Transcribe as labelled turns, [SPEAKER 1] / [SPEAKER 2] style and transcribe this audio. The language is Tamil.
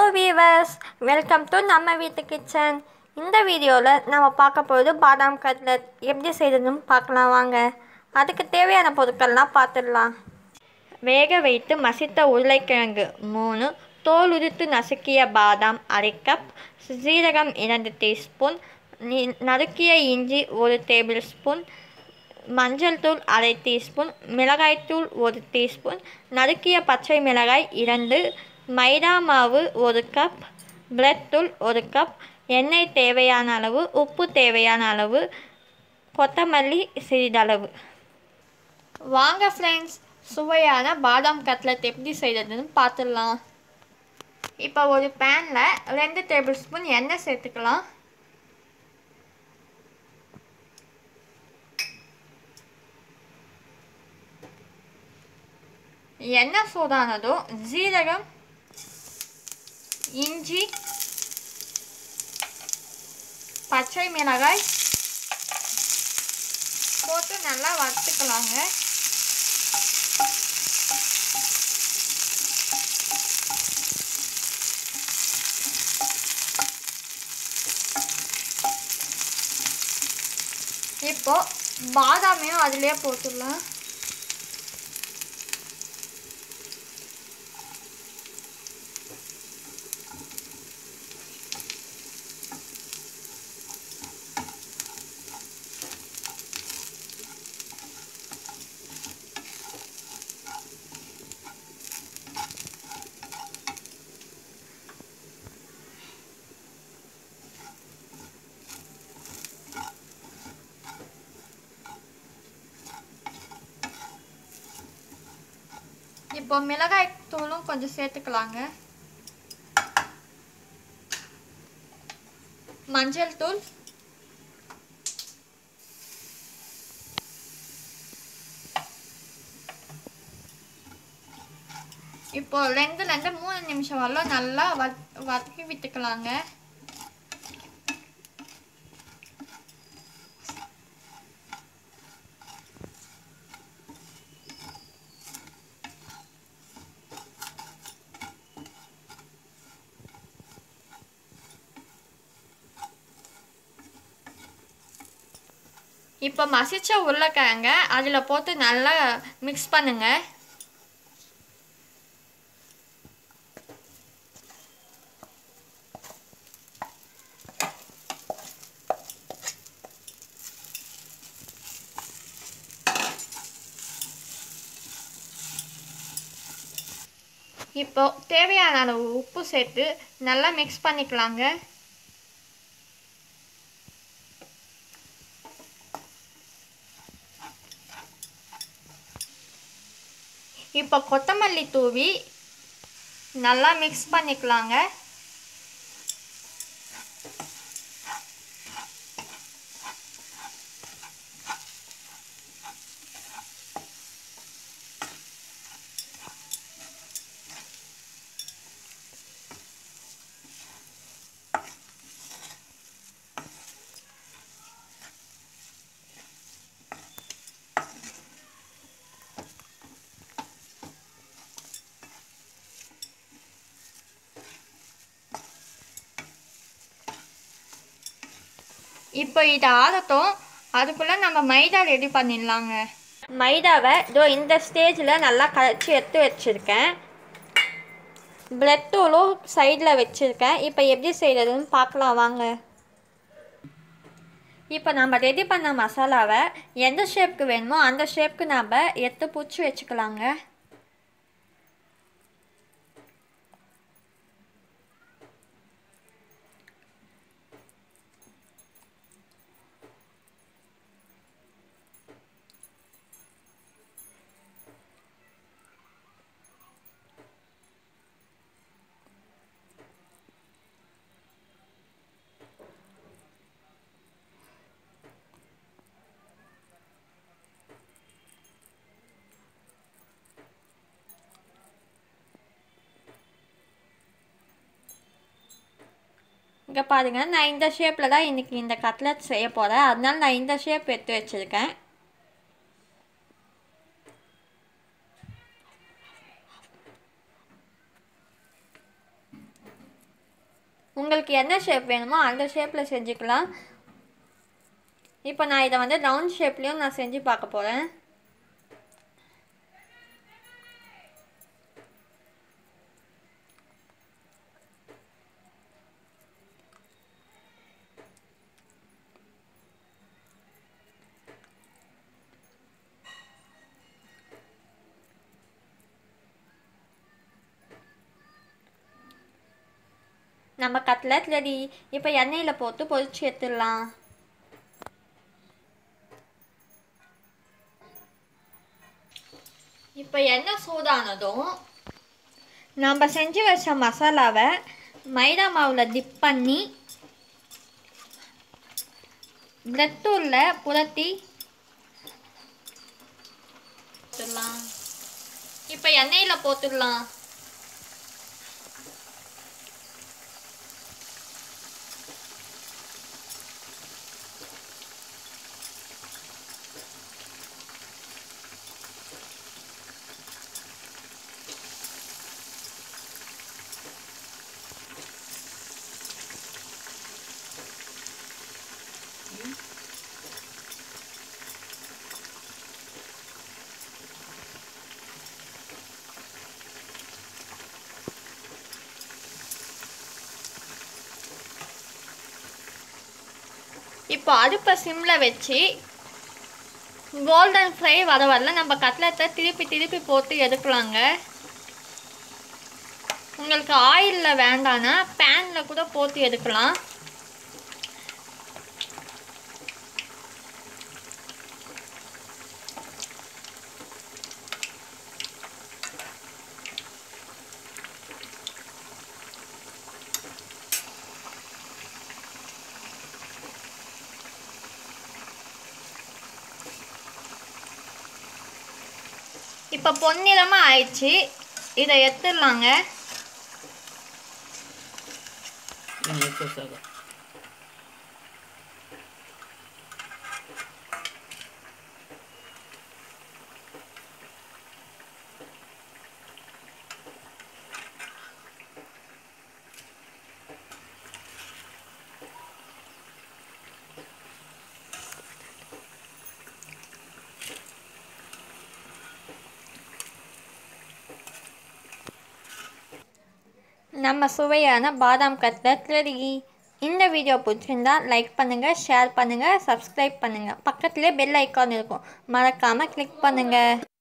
[SPEAKER 1] வீவர்ஸ், வெல்கம் டு நம்ம வீட்டு கிச்சன். இந்த வீடியோவில் நம்ம பார்க்க போகிறது பாதாம் கட்லட் எப்படி செய்யறதுன்னு பார்க்கலாம் வாங்க. அதுக்கு தேவையான பொருட்கள்லாம் பார்த்துடலாம். வேக வைத்து மசித்த உருளைக்கிழங்கு 3, தோல் உரித்து நசுக்கிய பாதாம் 1/2 கப், சீரகம் 2 டீஸ்பூன், நறுக்கிய இஞ்சி 1 டேபிள் ஸ்பூன், மஞ்சள் தூள் 1/2 டீஸ்பூன், மிளகாய்த்தூள் 1 டீஸ்பூன், நறுக்கிய பச்சை மிளகாய் 2, மைதா மாவு 1 கப், பிரெட் தூள் 1 கப், எண்ணெய் தேவையான அளவு, உப்பு தேவையான அளவு, கொத்தமல்லி சிறிதளவு. வாங்க ஃப்ரெண்ட்ஸ், சுவையான பாதாம் கட்லட் எப்படி செய்கிறதுன்னு பார்த்துடலாம். இப்போ ஒரு பேனில் 2 டேபிள் ஸ்பூன் எண்ணெய் சேர்த்துக்கலாம். எண்ணெய் சூடானதும் ஜீரகம், இஞ்சி, பச்சை மிளகாய் போட்டு நல்லா வறுத்துக்கலாங்க. இப்போ பாதாமையும் அதிலே போட்டுடலாம். இப்போ மிளகாய் தூளும் கொஞ்சம் சேர்த்துக்கலாங்க. மஞ்சள் தூள், இப்போ 2-3 நிமிஷம் வரலாம் நல்லா வதக்கி விட்டுக்கலாங்க. இப்போ மசிச்ச உருளைக்கிழங்க அதில் போட்டு நல்லா மிக்ஸ் பண்ணுங்க. இப்போ தேவையான அளவு உப்பு சேர்த்து நல்லா மிக்ஸ் பண்ணிக்கலாங்க. இப்போ கொத்தமல்லி தூவி நல்லா மிக்ஸ் பண்ணிக்கலாங்க. இப்போ இதை ஆறட்டும், அதுக்குள்ளே நம்ம மைதா ரெடி பண்ணிடலாங்க. மைதாவை இதோ இந்த ஸ்டேஜில் நல்லா கரைச்சி எடுத்து வச்சுருக்கேன். பிரெட் தூளும் சைடில் வச்சுருக்கேன். இப்போ எப்படி செய்கிறதுன்னு பார்க்கலாம் வாங்க. இப்போ நம்ம ரெடி பண்ண மசாலாவை எந்த ஷேப்புக்கு வேணுமோ அந்த ஷேப்புக்கு நம்ம எடுத்து பிடிச்சி வச்சுக்கலாங்க. இங்கே பாருங்கள், நான் இந்த ஷேப்பில் தான் இன்றைக்கி இந்த கட்லட் செய்ய போகிறேன். அதனால நான் இந்த ஷேப் எடுத்து வச்சுருக்கேன். உங்களுக்கு என்ன ஷேப் வேணுமோ அந்த ஷேப்பில் செஞ்சுக்கலாம். இப்போ நான் இதை வந்து ரவுண்ட் ஷேப்லேயும் நான் செஞ்சு பார்க்க போகிறேன். நம்ம கட்லட் ரெடி. இப்போ எண்ணெயில் போட்டு பொரிச்சு எடுத்துடலாம். இப்போ எண்ணெய் சூடானதும் நம்ம செஞ்சு வச்ச மசாலாவை மைதா மாவில் டிப் பண்ணி பிரெட் டூலில் புரட்டி போட்டுடலாம். இப்போ எண்ணெயில் போட்டுடலாம். இப்போ அடுப்பை சிம்மில் வச்சு கோல்டன் ஃப்ரை வர வரல நம்ம கட்லெட்டை திருப்பி திருப்பி போட்டு எடுக்கலாங்க. உங்களுக்கு ஆயிலில் வேண்டான்னா பேனில் கூட போட்டு எடுக்கலாம். இப்போ பொன்னிறமாக ஆயிடுச்சு. இதை எடுத்துடலாங்க. நம்ம சுவையான பாதாம் கட்லட் ரெடி. இந்த வீடியோ பிடிச்சிருந்தா லைக் பண்ணுங்கள், ஷேர் பண்ணுங்கள், சப்ஸ்கிரைப் பண்ணுங்கள். பக்கத்துலேயே பெல் ஐக்கான் இருக்கும், மறக்காமல் கிளிக் பண்ணுங்கள்.